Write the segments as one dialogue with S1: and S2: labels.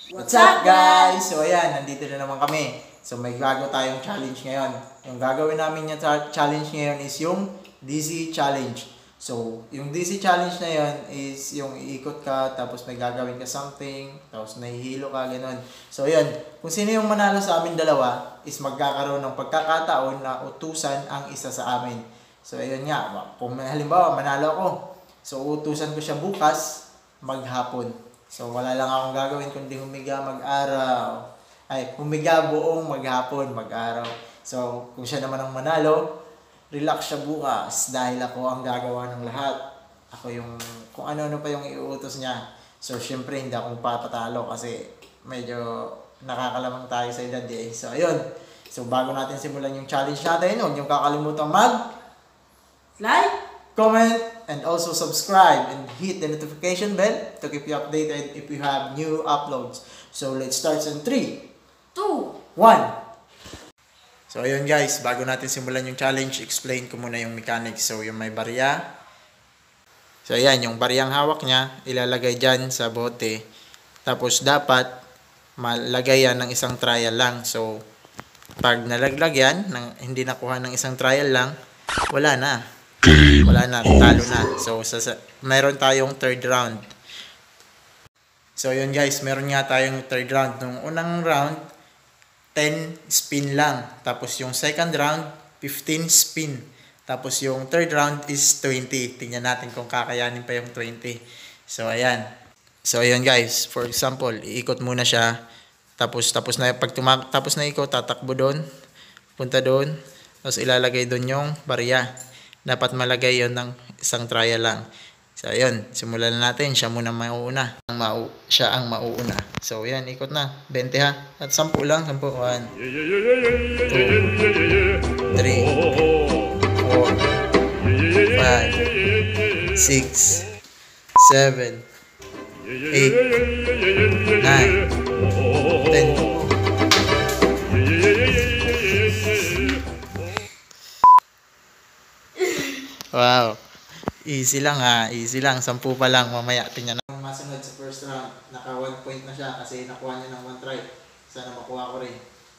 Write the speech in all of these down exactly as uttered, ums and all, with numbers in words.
S1: What's up guys? So ayan, nandito na naman kami. So may gago tayong challenge ngayon. Yung gagawin namin yung challenge ngayon is yung D C challenge. So yung D C challenge na yun is yung iikot ka, tapos may gagawin ka something, tapos nahihilo ka, gano'n. So ayan, kung sino yung manalo sa amin dalawa is magkakaroon ng pagkakataon na utusan ang isa sa amin. So ayun nga, kung halimbawa manalo ako, so utusan ko siya bukas maghapon. So wala lang akong gagawin kundi humiga mag-araw. Ay, humiga buong maghapon, mag-araw. So kung siya naman ang manalo, relax siya bukas dahil ako ang gagawa ng lahat. Ako yung, kung ano-ano pa yung iuutos niya. So syempre hindi ako papatalo kasi medyo nakakalamang tayo sa edad eh. So ayun. So bago natin simulan yung challenge natin, huwag niyong kakalimutan mag
S2: like,
S1: comment, and also subscribe and hit the notification bell to keep you updated if you have new uploads. So let's start in three,
S2: two,
S1: one. So ayun guys, bago natin simulan yung challenge, explain ko muna yung mechanics. So yung may barya. So ayan, yung baryang hawak niya, ilalagay dyan sa bote. Tapos dapat malagay yan ng isang trial lang. So pag nalaglag yan, ng, hindi nakuha ng isang trial lang, wala na. Wala na, talo na. So, sa, sa, meron tayong third round. So, yun guys, meron nga tayong third round. Nung unang round, ten spin lang. Tapos yung second round, fifteen spin. Tapos yung third round is twenty. Tingnan natin kung kakayanin pa yung twenty. So, ayan. So, ayan guys. For example, iikot muna siya. Tapos, tapos na, pag tumak tapos na ikot, tatakbo doon. Punta doon. Tapos, ilalagay doon yung barya. Dapat malagay yon ng isang trial lang. So, ayun. Simulan na natin. Siya muna mauuna. Ang mau siya ang mauuna. So, yan. Ikot na. twenty ha. At sampu lang. Sampu. one, two, three, four, five, six, seven, eight, nine, ten. Wow. Easy lang ha. Easy lang. Sampu pa lang. Mamaya tingnan na. Masunod sa first round. Naka one point na siya kasi nakuha niya ng one try. Sana makuha ko rin.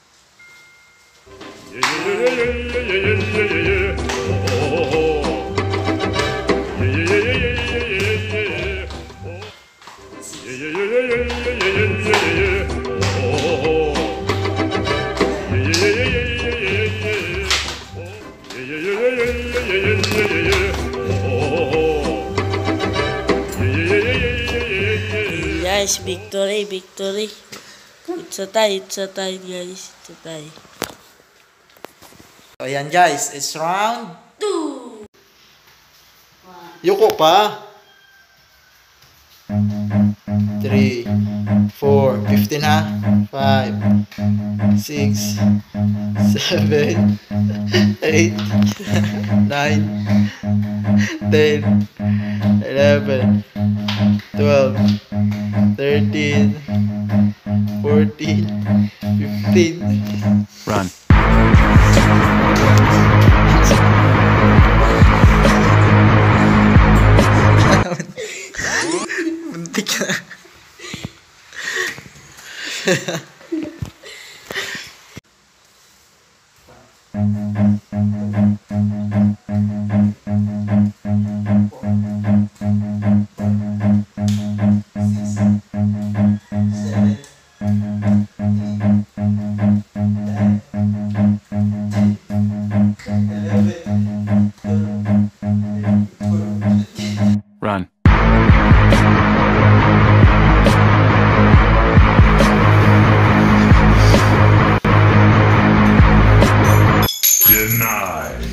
S2: Guys, victory, victory. It's a tie, it's a tie, guys. It's a tie.
S1: So, ayan guys. It's round
S2: Two.
S1: Yuko pa. three, four, fifteen ha. five, six, seven, eight, nine, ten, eleven, twelve, thirteen, fourteen, fifteen.
S3: Run.
S1: Muntik na.
S3: Run.
S4: Denied.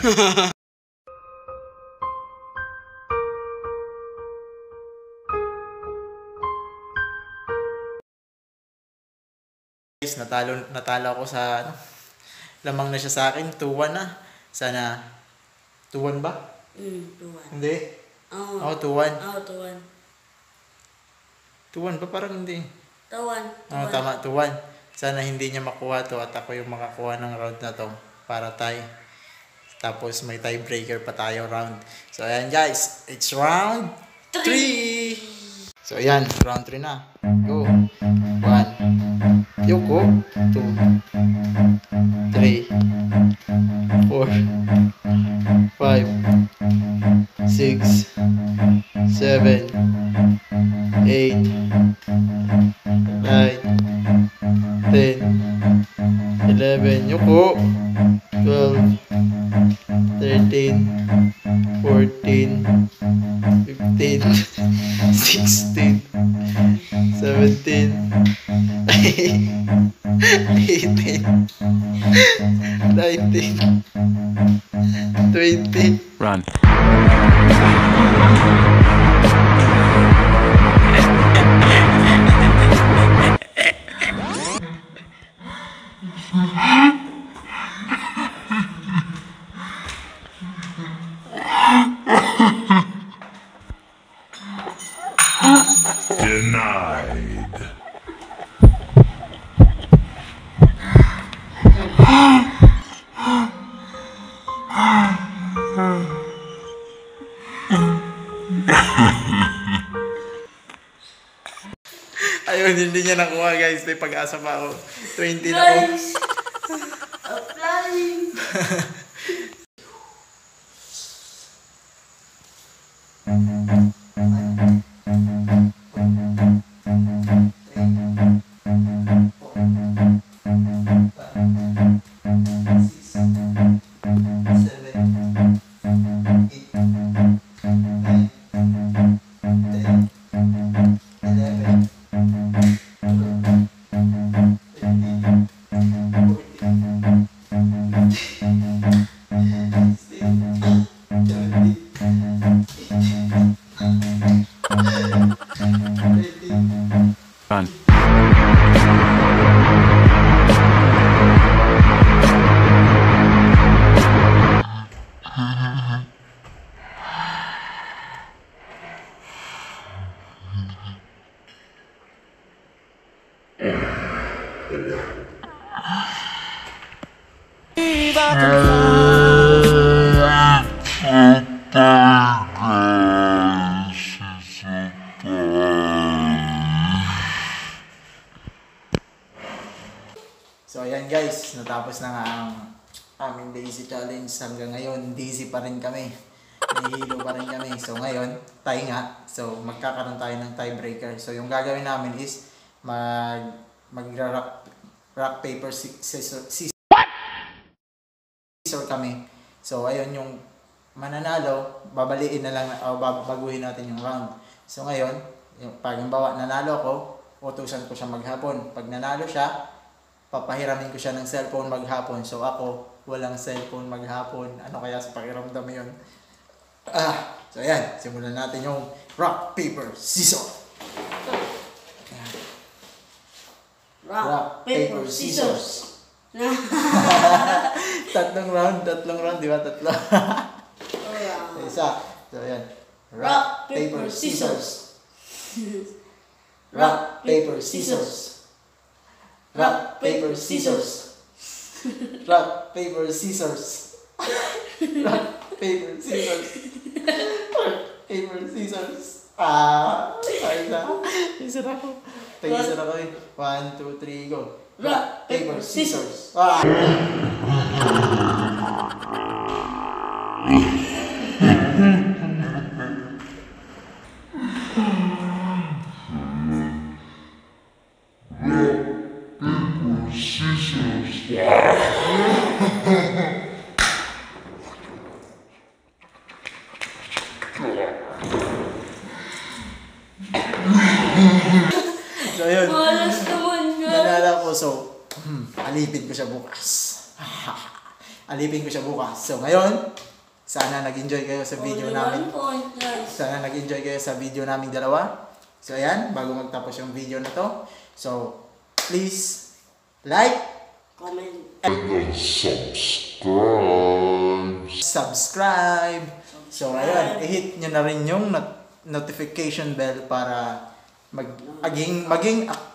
S1: Guys, natalo natalo ako sa ano. Lamang na siya sa akin, two one na. Sana two one ba?
S2: Mm, two one.
S1: Hindi.
S2: Oh,
S1: Oh, two one.
S2: oh, two one.
S1: two one ba? Parang hindi.
S2: Two one.
S1: Oh, tama, two one. Sana hindi niya makuha to at ako yung makakuha ng round na to para tie. Tapos may tiebreaker pa tayo round. So ayan guys, it's round three. So ayan, round three na. Go. one, one. Yuko. two. three. four. five. six. seven. eight. nine. ten. eleven. Yuko. twelve. thirteen. fourteen. fifteen. sixteen. seventeen. eighteen. nineteen. twenty.
S3: Run.
S4: Denied.
S1: Ayun, hindi niya nakuha guys. May pag-asa pa ako. twenty na ako.
S2: Guys! Applying!
S3: Run.
S1: So ayan guys, natapos na nga ang aming Daisy Challenge. Hanggang ngayon, Daisy pa rin kami. Nahihilo pa rin kami. So ngayon, tie nga. So magkakaroon tayo ng tiebreaker. So yung gagawin namin is mag mag-rock rock, paper, scissor, scissor kami. So ayun, yung mananalo, babaliin na lang o babaguhin natin yung round. So ngayon, yung, pag bawa nanalo ko, utusan ko siya maghapon. Pag nanalo siya, papahiramin ko siya ng cellphone maghapon. So ako, walang cellphone maghapon. Ano kaya sa pakiramdam yun? Ah, so ayan, simulan natin yung rock, paper, scissors.
S2: Rock,
S1: Rock,
S2: paper,
S1: paper,
S2: scissors.
S1: Tatlong round, tatlong round, di ba? Tatlo.
S2: Oh, yeah.
S1: Isa. So ayan.
S2: Rock, paper, scissors.
S1: Rock, paper, scissors. Rock, paper, scissors. Rock, paper, scissors. Rock, paper, scissors. Rock, paper, scissors. Ah, isa. Isa na ako. Isa na ako eh. One, two, three, go.
S2: Rock, paper, scissors.
S1: Ah! So yun.
S2: Malas naman nga.
S1: Nalala ko, so, hmm, alipin ko siya bukas. Alipin ko siya bukas. So ngayon, sana nag-enjoy kayo sa video
S2: Only
S1: namin.
S2: one point, guys.
S1: Sana nag-enjoy kayo sa video namin dalawa. So ayan, bago magtapos yung video na to. So, please, like,
S2: Comment.
S1: subscribe. So ayun, i-hit nyo na rin yung not- notification bell para mag maging maging up-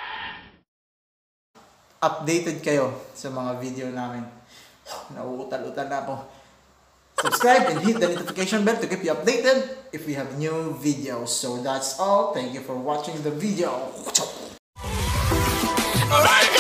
S1: updated kayo sa mga video namin. Nauutal-utal na ako. Subscribe and hit the notification bell to keep you updated if we have new videos. So that's all. Thank you for watching the video.
S3: Alright.